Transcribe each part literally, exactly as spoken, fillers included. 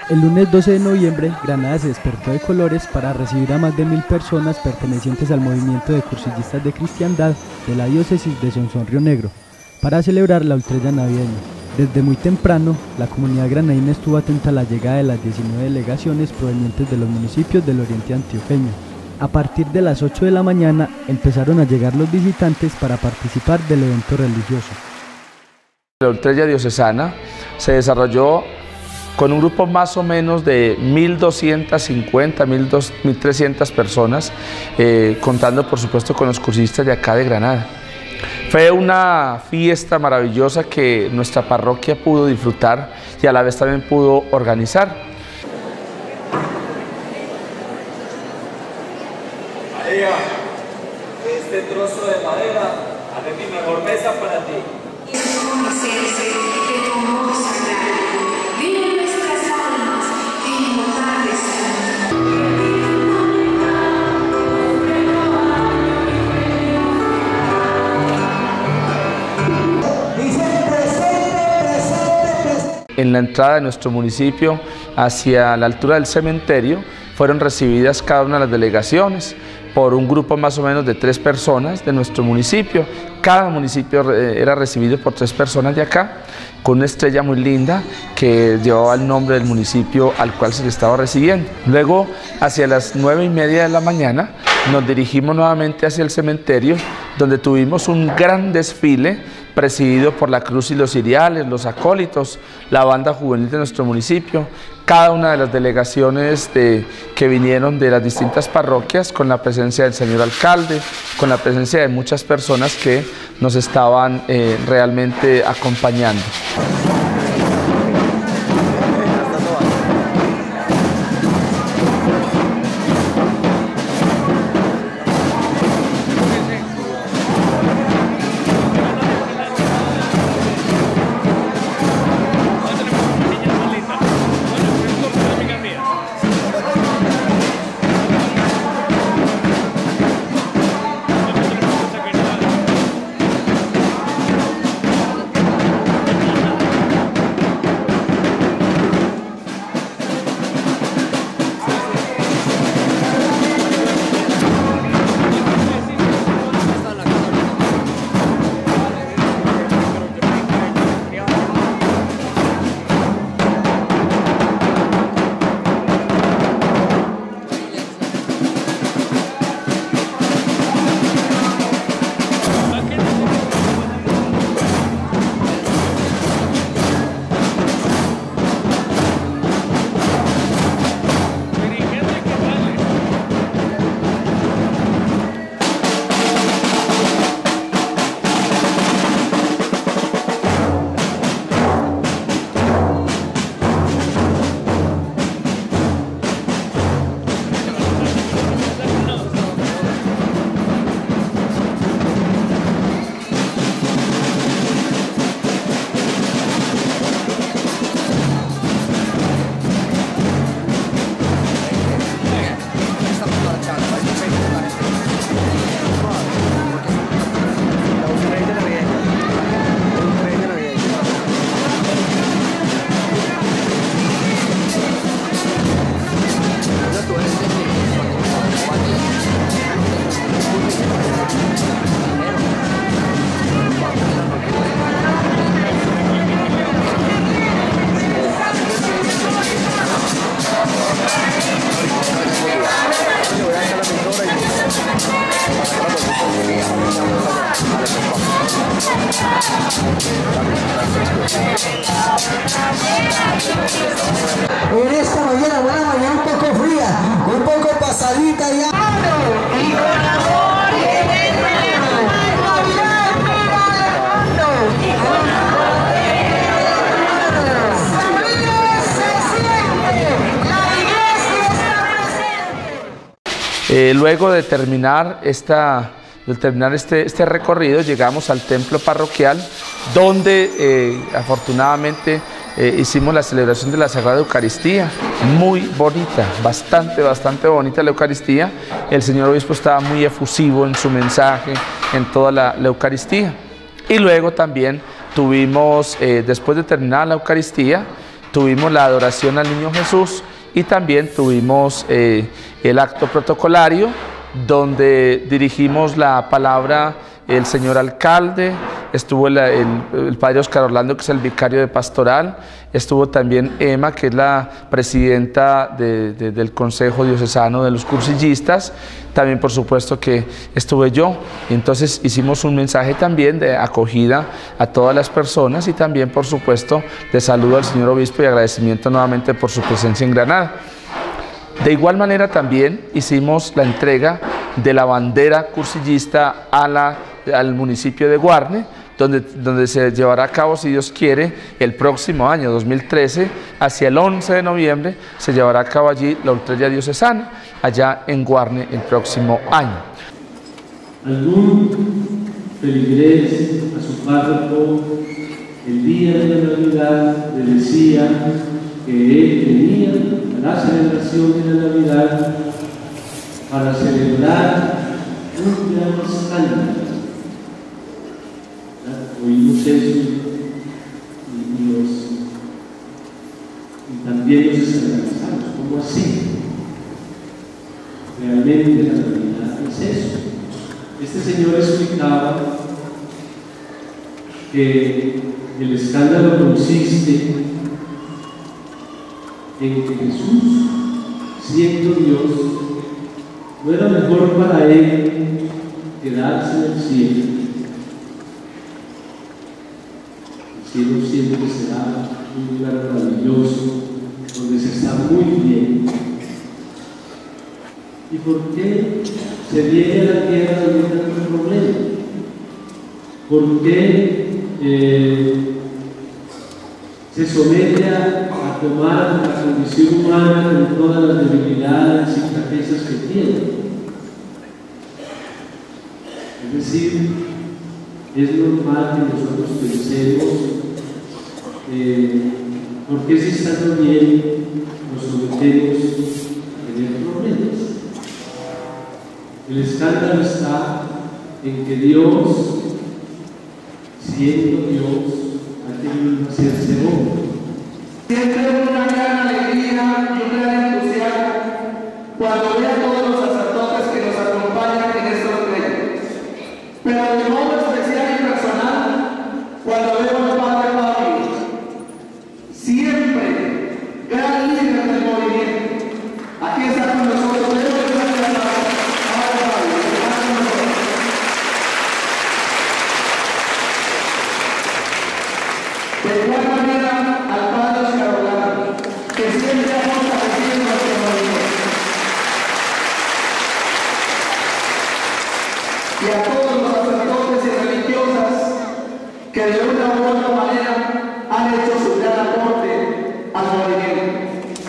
El lunes doce de noviembre, Granada se despertó de colores para recibir a más de mil personas pertenecientes al movimiento de cursillistas de cristiandad de la diócesis de Sonsón Río Negro, para celebrar la ultrella navideña. Desde muy temprano, la comunidad granadina estuvo atenta a la llegada de las diecinueve delegaciones provenientes de los municipios del oriente antioqueño. A partir de las ocho de la mañana, empezaron a llegar los visitantes para participar del evento religioso. La ultrella diocesana se desarrolló con un grupo más o menos de mil doscientas cincuenta, mil trescientas personas, eh, contando por supuesto con los cursistas de acá de Granada. Fue una fiesta maravillosa que nuestra parroquia pudo disfrutar y a la vez también pudo organizar. María, este trozo de madera haré mi mejor mesa para ti. En la entrada de nuestro municipio, hacia la altura del cementerio, fueron recibidas cada una de las delegaciones por un grupo más o menos de tres personas de nuestro municipio. Cada municipio era recibido por tres personas de acá, con una estrella muy linda que llevaba el nombre del municipio al cual se le estaba recibiendo. Luego, hacia las nueve y media de la mañana, nos dirigimos nuevamente hacia el cementerio, donde tuvimos un gran desfile presidido por la Cruz y los Ciriales, los acólitos, la banda juvenil de nuestro municipio, cada una de las delegaciones de, que vinieron de las distintas parroquias, con la presencia del señor alcalde, con la presencia de muchas personas que nos estaban eh, realmente acompañando. En esta mañana, buena mañana, un poco fría, un poco pasadita ya. Eh, luego de terminar, esta, de terminar este, este recorrido, llegamos al templo parroquial, donde eh, afortunadamente eh, hicimos la celebración de la Sagrada Eucaristía, muy bonita, bastante, bastante bonita la Eucaristía. El señor obispo estaba muy efusivo en su mensaje, en toda la, la Eucaristía. Y luego también tuvimos, eh, después de terminar la Eucaristía, tuvimos la adoración al Niño Jesús y también tuvimos eh, el acto protocolario donde dirigimos la palabra el señor alcalde, estuvo el, el, el padre Oscar Orlando, que es el vicario de pastoral, estuvo también Emma, que es la presidenta de, de, del Consejo Diocesano de los Cursillistas, también por supuesto que estuve yo. Entonces hicimos un mensaje también de acogida a todas las personas y también por supuesto de saludo al señor obispo y agradecimiento nuevamente por su presencia en Granada. De igual manera también hicimos la entrega de la bandera cursillista a la, al municipio de Guarne, donde, donde se llevará a cabo, si Dios quiere, el próximo año dos mil trece, hacia el once de noviembre, se llevará a cabo allí la ultrella diocesana, allá en Guarne el próximo año. Algún feligrés a su párroco el día de la Navidad le decía que él tenía la celebración de la Navidad para celebrar un gran escándalo. Oímos eso y, y, los, y también nos escandalizamos. ¿Cómo así? Realmente la Navidad es eso. Este señor explicaba que el escándalo consiste en que Jesús, siendo Dios, no era mejor para él quedarse en el cielo. El cielo siempre será un lugar maravilloso, donde se está muy bien. ¿Y por qué se viene a la tierra donde hay tantos problemas? ¿Por qué eh, se somete a, a tomar la condición humana con todas las debilidades y flaquezas que tiene? Es decir, es normal que nosotros pensemos eh, ¿por qué si estando bien nos sometemos a tener problemas? El escándalo está en que Dios, siendo Dios, ha querido hacerse hombre. Siempre una gran alegría y un gran entusiasmo cuando veo a todos los sacerdotes que nos acompañan en estos reyes. Pero de modo especial y personal, cuando veo al Padre Pablo, siempre gran líder del movimiento. Aquí está con nosotros. De igual manera al Padre Oscar Orlando, que siempre ha fortalecido nuestro movimiento. Y a todos los sacerdotes y religiosas que de una u otra manera han hecho su gran aporte al movimiento.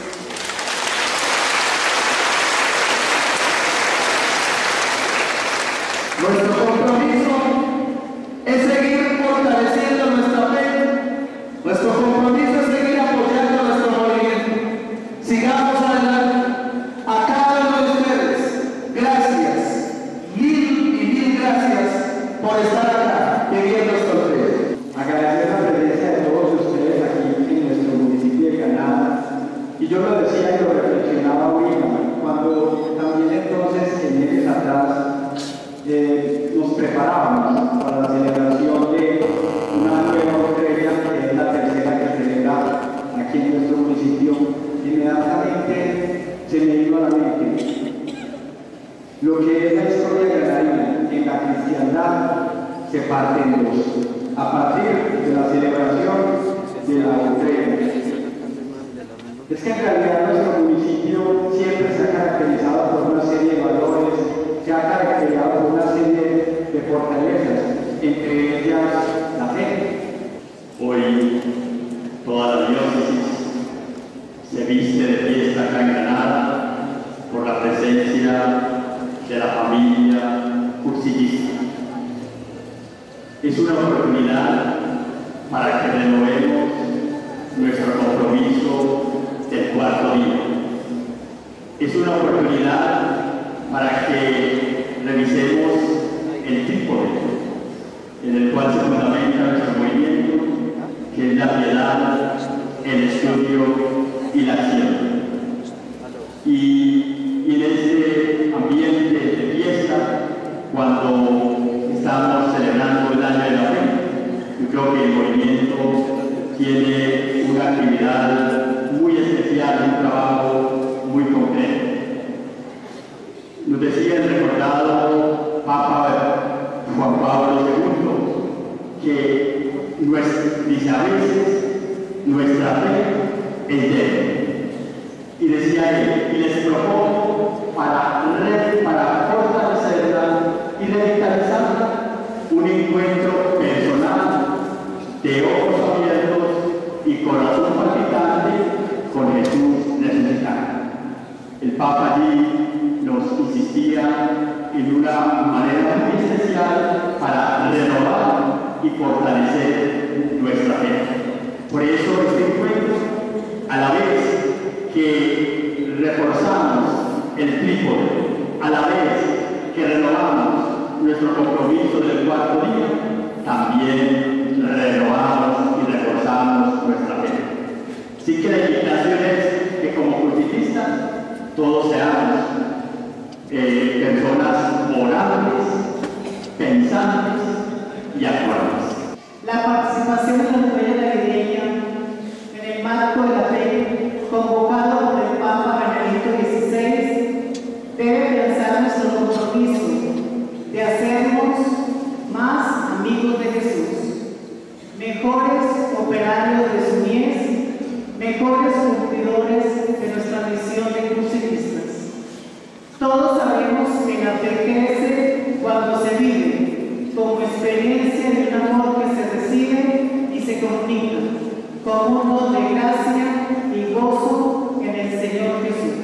Nuestro compromiso es seguir fortaleciendo nuestra fe. Nuestro compromiso es seguir apoyando nuestro movimiento. Sigamos adelante. A cada uno de ustedes, gracias, mil y mil gracias por estar acá viviendo estos días. Agradecer la presencia de todos ustedes aquí en nuestro municipio de Granada. Y yo lo decía y lo reflexionaba hoy, cuando también entonces en meses atrás eh, nos preparábamos para la celebración de una nueva entrega, que es la tercera que celebra aquí en nuestro municipio. Inmediatamente se me vino a la mente lo que es la historia granadina. En la cristiandad se parte en dos, a partir de la celebración de la entrega. Es que en realidad nuestro municipio siempre se ha caracterizado por una serie de valores, se ha caracterizado por una serie de fortalezas, entre ellas la fe. Hoy toda la diócesis se viste de fiesta acá en Granada por la presencia de la familia cursillista. Es una oportunidad para que renovemos nuestro compromiso del cuarto día. Es una oportunidad para que revisemos el trípode en el cual se fundamenta nuestro movimiento, que es la piedad, el estudio y la acción. Y, y en este ambiente de fiesta, cuando estamos celebrando el año de la fe, yo creo que el movimiento tiene una actividad muy especial, un trabajo muy concreto. Nos decía el recordado Papa Juan Pablo segundo que nuestra, dice a veces nuestra fe es débil. Y decía él, y les propongo para, re, para fortalecerla y revitalizarla, un encuentro personal de ojos abiertos y corazón palpitante con Jesús resucitado. El Papa allí nos insistía en una manera muy especial para renovar y fortalecer nuestra fe. Por eso este encuentro, a la vez que reforzamos el trípode, a la vez que renovamos nuestro compromiso del cuarto día, también renovamos y reforzamos nuestra fe. Así que la invitación es que como cultivistas todos seamos eh, personas morables, pensantes y actuales. La participación de la mujer navideña en el marco de la fe, convocado por el Papa Benedicto dieciséis, debe pensar nuestro compromiso de hacernos más amigos de Jesús, mejores operarios de su mies, mejores cumplidores de nuestra misión de crucificistas. Todos sabemos que la fe crece cuando se vive como experiencia de un amor que se recibe y se comunica como un don de gracia y gozo en el Señor Jesús.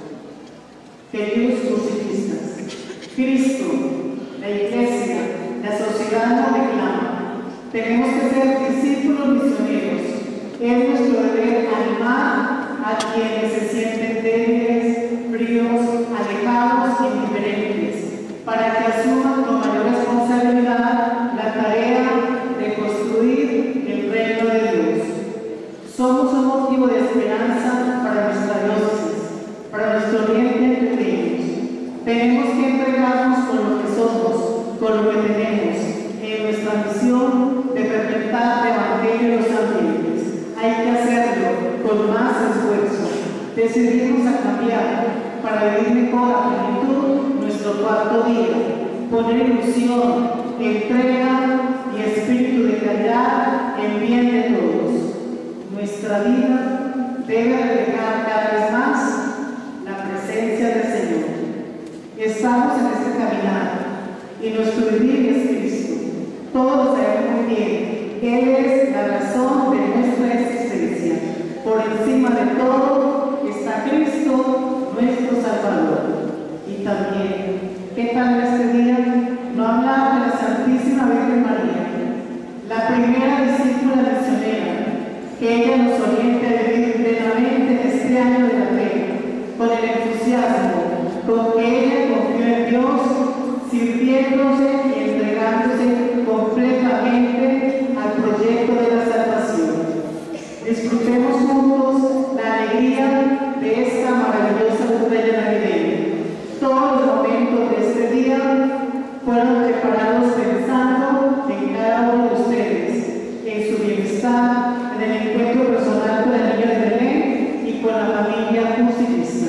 Queridos crucifistas, Cristo, la Iglesia, la sociedad nos reclama. Tenemos que ser discípulos misioneros. Es nuestro deber animar a quienes se sienten débiles, fríos, alejados e indiferentes, para que asuman con mayor responsabilidad la tarea de construir el reino de Dios. Somos un motivo de esperanza para nuestra diócesis, para nuestro oriente entre ellos. Tenemos que entregarnos con lo que somos, con lo que tenemos, en nuestra misión de perpetrar el Evangelio de los ambientes. Hay que hacerlo con más esfuerzo. Decidimos a cambiar para vivir mejor a plenitud nuestro cuarto día, poner ilusión, entrega y espíritu de caridad en bien de todos. Nuestra vida debe reflejar cada vez más la presencia del Señor. Estamos en este caminar y nuestro vivir es Cristo. Todos sabemos muy bien, Él es la razón de nuestra existencia. Por encima de todo está Cristo, nuestro Salvador. Y también, ¿qué tal este día? No hablar de la Santísima Virgen María, la primera discípula misionera, que ella nos oriente a vivir plenamente en este año de la fe, con el entusiasmo con que ella confió en Dios, sirviéndose y entregándose completamente al proyecto de la salvación. Disfrutemos juntos la alegría de esta maravillosa estrella navideña. Todos los momentos de este día fueron preparados pensando en cada uno de ustedes, en su bienestar, en el encuentro personal con el niño de Belén y con la familia crucifista.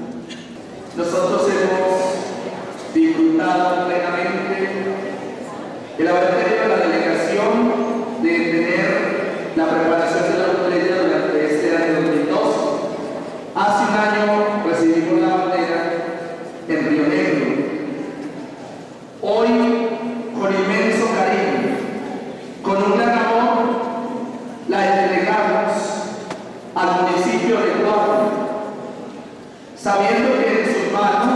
Nosotros hemos disfrutado plenamente el haber tenido la delegación de tener la preparación de la estrella durante este año dos mil doce. Hace un año recibimos la bandera en Río Negro. Hoy, con inmenso cariño, con un gran amor, la entregamos al municipio de Guardia, sabiendo que en sus manos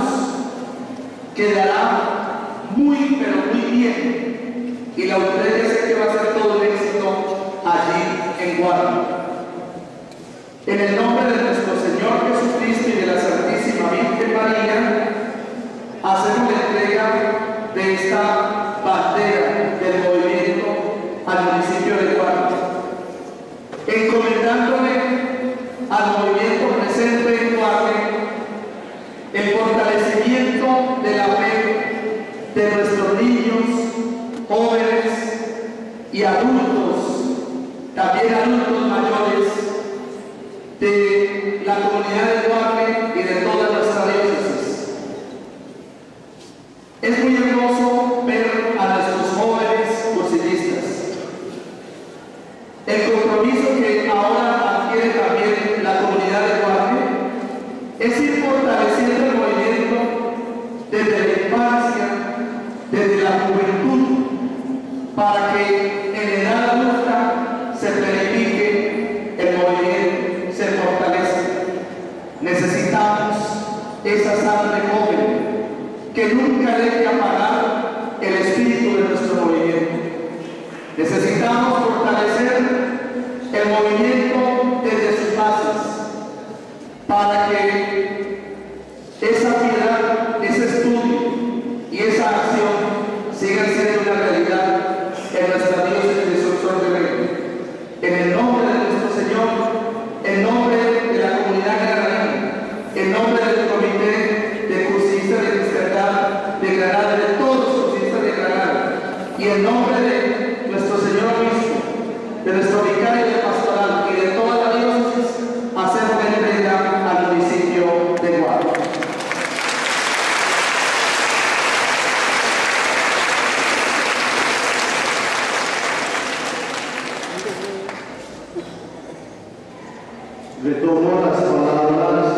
quedará muy, pero muy bien, y la estrella sé que va a ser todo el éxito allí en Guardia. En el nombre de nuestro Señor Jesucristo y de la Santísima Virgen María, hacemos la entrega de esta bandera del movimiento al municipio de Guardia, encomendándole de nuestros niños, jóvenes y adultos, también adultos mayores, de la comunidad de Guarne y de toda nuestra diócesis. Es muy hermoso ver a nuestros jóvenes cursillistas. El compromiso que ahora adquiere también la comunidad de Guarne es ir fortaleciendo el movimiento desde la infancia, desde la juventud, para que en edad adulta se verifique el movimiento, se fortalece. Necesitamos esa sangre joven que nunca deje apagar el espíritu de nuestro movimiento. Necesitamos fortalecer el movimiento desde sus bases para que esa piedad, ese estudio y esa acción sigan siendo una realidad en nuestra diócesis de Sonsoles. En el nombre de nuestro Señor, en nombre de la comunidad granadina, en nombre del Comité de Cursillistas de Cristiandad de Granada, de todos los cursillistas de Granada, y en nombre de nuestro Señor Obispo, de nuestro vicario de pastoral y de toda la diócesis, hacemos entrega al municipio de Guarne. Retomo las palabras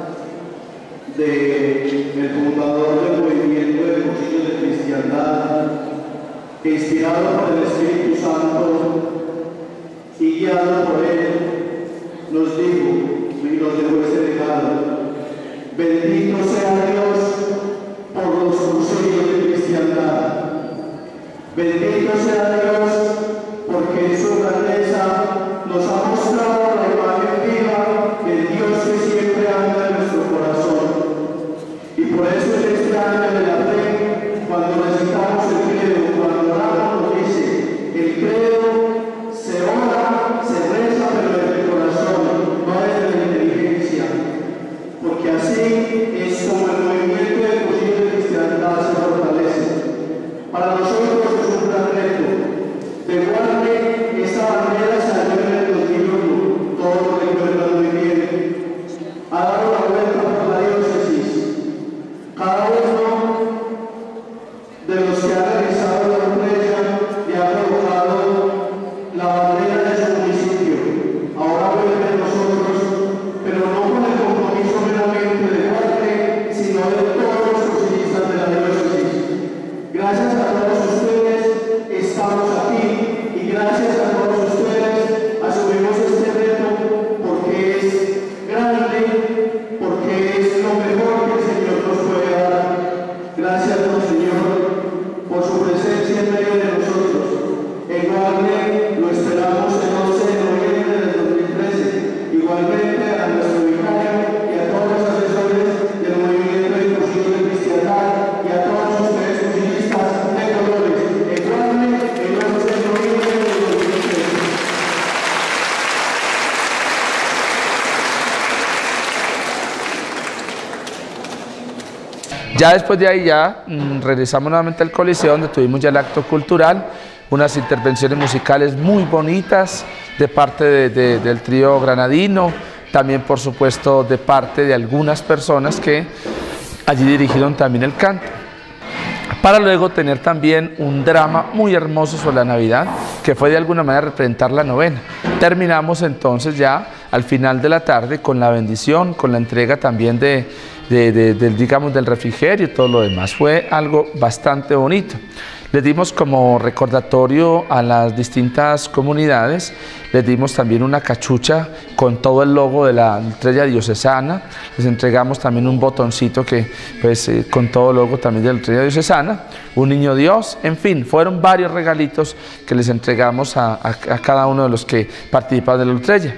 del fundador del movimiento de Cursillos de Cristiandad, que inspirado por el Espíritu Santo y guiado por él, nos dijo y nos dejó ese legado: bendito sea Dios por los cursillos de cristiandad, bendito sea Dios porque en su grandeza nos ha mostrado la imagen viva del Dios que siempre anda en nuestro corazón. Y por eso en este año de la fe, cuando recitamos el credo, cuando oramos, nos dice: el credo se ora, se reza, pero desde el corazón, no desde la inteligencia, porque así es como el movimiento de cursillos de cristiandad se fortalece. Para nosotros es un gran reto. De Guarne, esta bandera salió en el dos mil uno, todos lo recuerdan muy bien. Ha dado la vuelta por la diócesis. Cada uno de los que ha realizado la estrella le ha colocado la bandera de su municipio. Ahora vuelve a nosotros, pero no con el compromiso meramente de Guarne, sino de todos los cursillistas de la diócesis. Gracias a todos ustedes estamos aquí y gracias a todos ustedes asumimos este reto porque es grande, porque es lo mejor que el Señor nos puede dar. Gracias, don Señor, por su presencia en medio de nosotros. En Guarne lo esperamos el once de noviembre del dos mil trece. Igualmente a nuestro vicario y a todos los asesores del movimiento de cursillos de cristiandad y a todos ustedes cursillistas de colores. En Guarne el once de noviembre del dos mil trece. Ya después de ahí ya mmm, regresamos nuevamente al Coliseo, donde tuvimos ya el acto cultural, unas intervenciones musicales muy bonitas de parte de, de, del trío granadino, también por supuesto de parte de algunas personas que allí dirigieron también el canto, para luego tener también un drama muy hermoso sobre la Navidad, que fue de alguna manera representar la novena. Terminamos entonces ya al final de la tarde con la bendición, con la entrega también de, de, de, de digamos, del refrigerio y todo lo demás. Fue algo bastante bonito. Les dimos como recordatorio a las distintas comunidades, les dimos también una cachucha con todo el logo de la estrella diocesana, les entregamos también un botoncito que, pues, eh, con todo el logo también de la estrella diocesana, un niño Dios, en fin, fueron varios regalitos que les entregamos a, a, a cada uno de los que participaron de la estrella.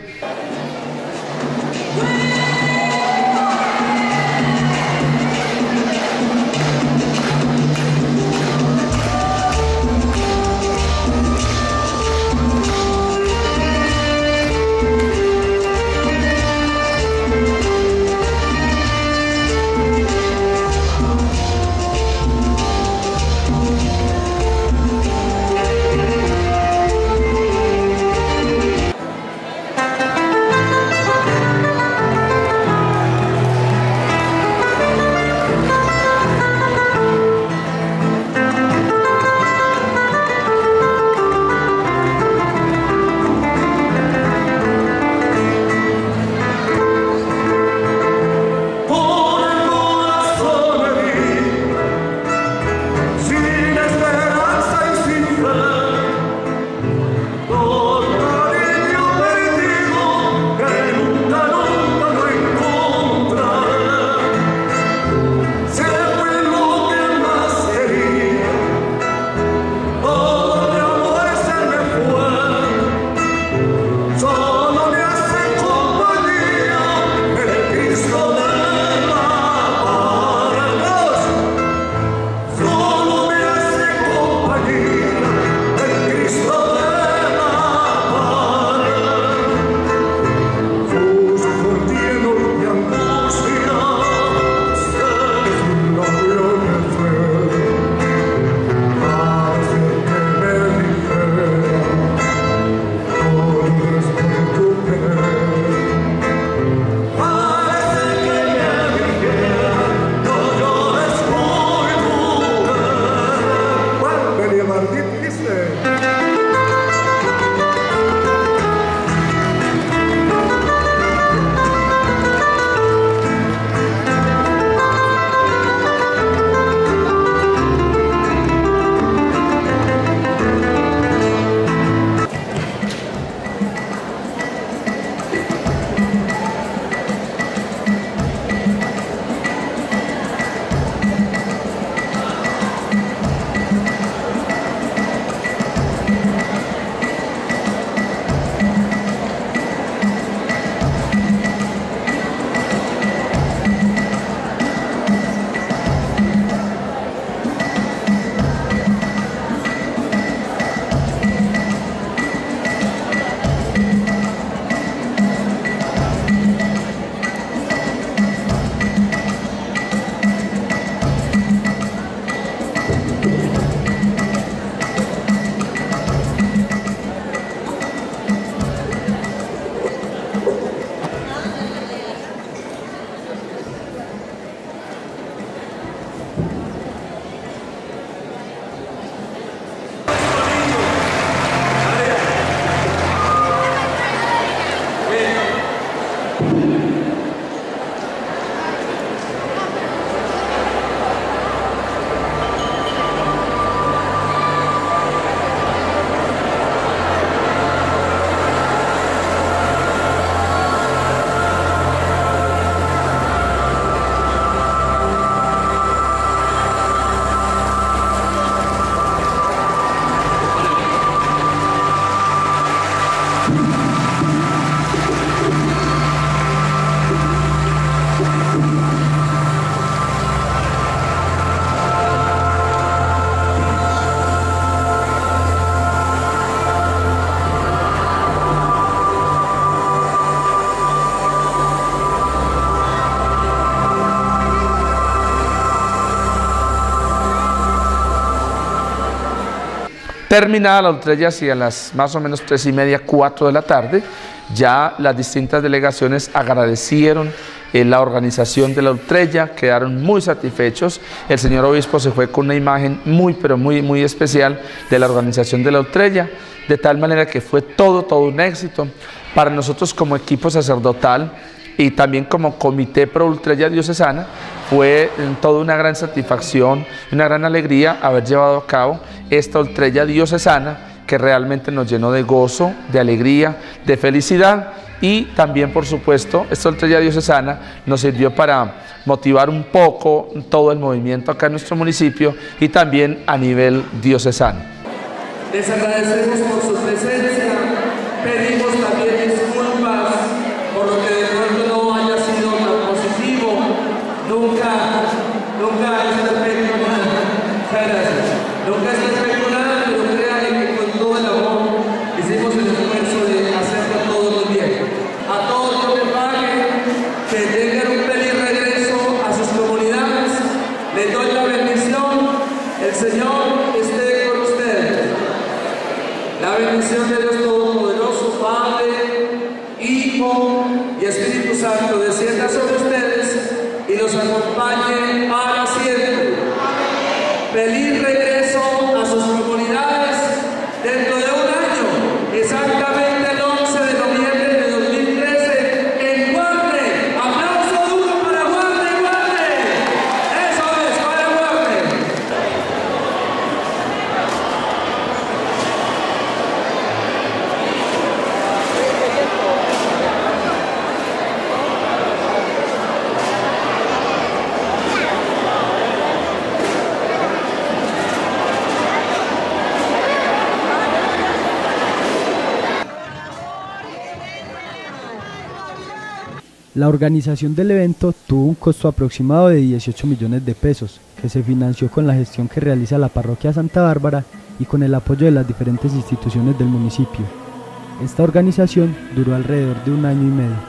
Terminada la ultrella hacia las más o menos tres y media, cuatro de la tarde, ya las distintas delegaciones agradecieron eh, la organización de la ultrella, quedaron muy satisfechos. El señor obispo se fue con una imagen muy, pero muy, muy especial de la organización de la ultrella, de tal manera que fue todo, todo un éxito. Para nosotros como equipo sacerdotal y también como comité pro ultrella diocesana, fue toda una gran satisfacción, una gran alegría haber llevado a cabo esta ultrella diocesana que realmente nos llenó de gozo, de alegría, de felicidad, y también, por supuesto, esta ultrella diocesana nos sirvió para motivar un poco todo el movimiento acá en nuestro municipio y también a nivel diocesano. Les agradecemos por su presencia, pedimos también disculpas por lo que de pronto no haya sido tan positivo. Nunca, nunca es perfecto nada. Nunca es perfecto nada, pero créanme que con todo el amor hicimos el esfuerzo de hacerlo todo muy bien. A todos los que paguen, que tengan un feliz regreso a sus comunidades, les doy la bendición. El Señor esté con ustedes. La bendición de Dios Todopoderoso, Padre, Hijo y Espíritu Santo descienda sobre ustedes y los acompañe para siempre. Feliz regreso a sus comunidades dentro de un año, exactamente el once de noviembre de dos mil trece, en Guarne. ¡Aplauso duro para Guarne, Guarne! ¡Eso es, para Guarne! La organización del evento tuvo un costo aproximado de dieciocho millones de pesos, que se financió con la gestión que realiza la parroquia Santa Bárbara y con el apoyo de las diferentes instituciones del municipio. Esta organización duró alrededor de un año y medio.